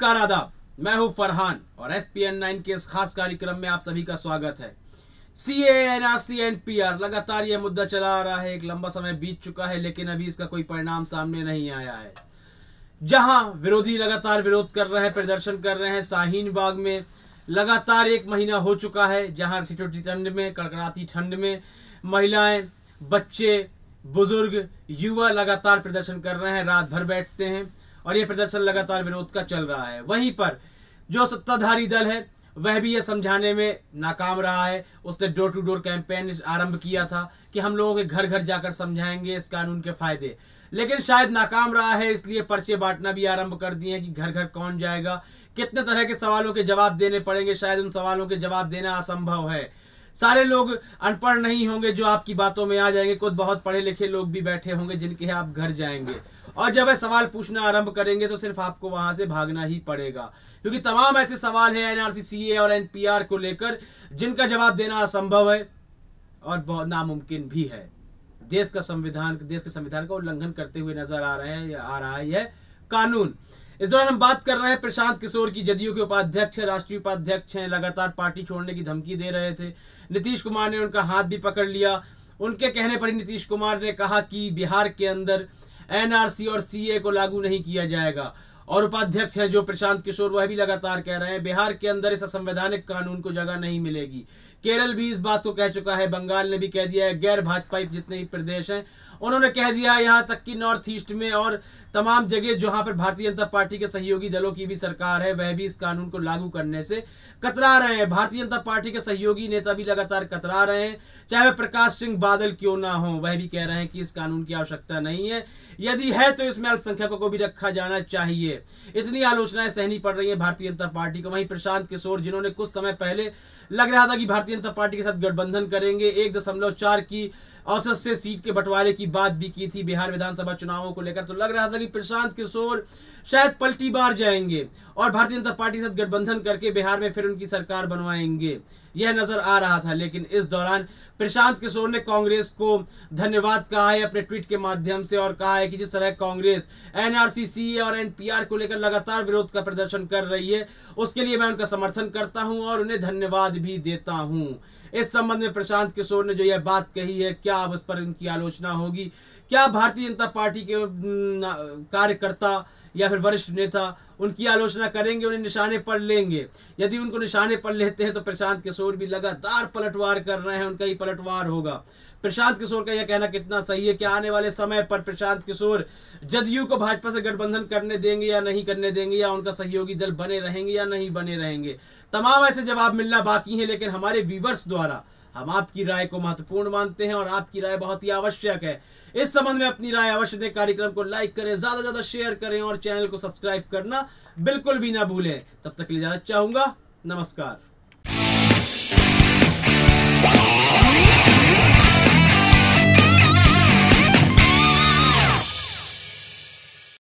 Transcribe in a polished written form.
नमस्कार आदाब, मैं हूं फरहान और SPN9 के इस खास कार्यक्रम में आप सभी का स्वागत है। CAA, NRC, NPR लगातार यह मुद्दा चला आ रहा है। एक लंबा समय बीत चुका है लेकिन अभी इसका कोई परिणाम सामने नहीं आया है। जहां विरोधी लगातार विरोध कर रहे हैं, प्रदर्शन कर रहे हैं। शाहीन बाग में लगातार 1 महीना हो चुका है जहां ठिठुरती ठंड में, कड़कड़ाती ठंड में महिलाएं, बच्चे, बुजुर्ग, युवा लगातार प्रदर्शन कर रहे हैं। रात भर बैठते हैं और ये प्रदर्शन लगातार विरोध का चल रहा है। वहीं पर जो सत्ताधारी दल है वह भी ये समझाने में नाकाम रहा है। उसने डोर टू डोर कैंपेन आरंभ किया था कि हम लोगों के घर घर जाकर समझाएंगे इस कानून के फायदे, लेकिन शायद नाकाम रहा है। इसलिए पर्चे बांटना भी आरंभ कर दिए हैं कि घर घर कौन जाएगा, कितने तरह के सवालों के जवाब देने पड़ेंगे। शायद उन सवालों के जवाब देना असंभव है। सारे लोग अनपढ़ नहीं होंगे जो आपकी बातों में आ जाएंगे। कुछ बहुत पढ़े लिखे लोग भी बैठे होंगे जिनके आप घर जाएंगे और जब वह सवाल पूछना आरंभ करेंगे तो सिर्फ आपको वहां से भागना ही पड़ेगा, क्योंकि तमाम ऐसे सवाल हैं NRC, CAA और NPR को लेकर जिनका जवाब देना असंभव है और बहुत नामुमकिन भी है। देश के संविधान का उल्लंघन करते हुए नजर आ रहा है यह कानून। इस दौरान हम बात कर रहे हैं प्रशांत किशोर की। जदयू के उपाध्यक्ष है, राष्ट्रीय उपाध्यक्ष हैं, लगातार पार्टी छोड़ने की धमकी दे रहे थे। नीतीश कुमार ने उनका हाथ भी पकड़ लिया। उनके कहने पर ही नीतीश कुमार ने कहा कि बिहार के अंदर NRC और CAA को लागू नहीं किया जाएगा। और उपाध्यक्ष हैं जो प्रशांत किशोर, वह भी लगातार कह रहे हैं बिहार के अंदर इस असंवैधानिक कानून को जगह नहीं मिलेगी। केरल भी इस बात को कह चुका है, बंगाल ने भी कह दिया है, गैर भाजपाई जितने ही प्रदेश हैं उन्होंने कह दिया है। यहाँ तक कि नॉर्थ ईस्ट में और तमाम जगह जहां पर भारतीय जनता पार्टी के सहयोगी दलों की भी सरकार है, वह भी इस कानून को लागू करने से कतरा रहे हैं। भारतीय जनता पार्टी के सहयोगी नेता भी लगातार कतरा रहे हैं, चाहे वह प्रकाश सिंह बादल क्यों ना हो। वह भी कह रहे हैं कि इस कानून की आवश्यकता नहीं है, यदि है तो इसमें अल्पसंख्यकों को भी रखा जाना चाहिए। इतनी आलोचनाएं सहनी पड़ रही है भारतीय जनता पार्टी को। वहीं प्रशांत किशोर, जिन्होंने कुछ समय पहले लग रहा था कि भारतीय जनता पार्टी के साथ गठबंधन करेंगे, 1.4 की औसत से सीट के बंटवारे की बात भी की थी बिहार विधानसभा चुनावों को लेकर, तो लग रहा था कि प्रशांत किशोर शायद पलटी बार जाएंगे और भारतीय जनता पार्टी के साथ गठबंधन करके बिहार में फिर उनकी सरकार बनवाएंगे, यह नजर आ रहा था। लेकिन इस दौरान प्रशांत किशोर ने कांग्रेस को धन्यवाद कहा है अपने ट्वीट के माध्यम से और कहा है कि जिस तरह कांग्रेस NRC, CAA और NPR को लेकर लगातार विरोध का प्रदर्शन कर रही है, उसके लिए मैं उनका समर्थन करता हूं और उन्हें धन्यवाद भी देता हूं। इस संबंध में प्रशांत किशोर ने जो यह बात कही है, क्या अब इस पर इनकी आलोचना होगी? क्या भारतीय जनता पार्टी के कार्यकर्ता या फिर वरिष्ठ नेता उनकी आलोचना करेंगे, उन्हें निशाने पर लेंगे? यदि उनको निशाने पर लेते हैं तो प्रशांत किशोर भी लगातार पलटवार कर रहे हैं, उनका ही पलटवार होगा। प्रशांत किशोर का यह कहना कितना सही है? क्या आने वाले समय पर प्रशांत किशोर जदयू को भाजपा से गठबंधन करने देंगे या नहीं करने देंगे, या उनका सहयोगी दल बने रहेंगे या नहीं बने रहेंगे? तमाम ऐसे जवाब मिलना बाकी है, लेकिन हमारे व्यूवर्स द्वारा हम आपकी राय को महत्वपूर्ण मानते हैं और आपकी राय बहुत ही आवश्यक है। इस संबंध में अपनी राय अवश्य दें। कार्यक्रम को लाइक करें, ज्यादा से ज्यादा शेयर करें और चैनल को सब्सक्राइब करना बिल्कुल भी ना भूलें। तब तक के लिए इजाजत चाहूंगा। नमस्कार।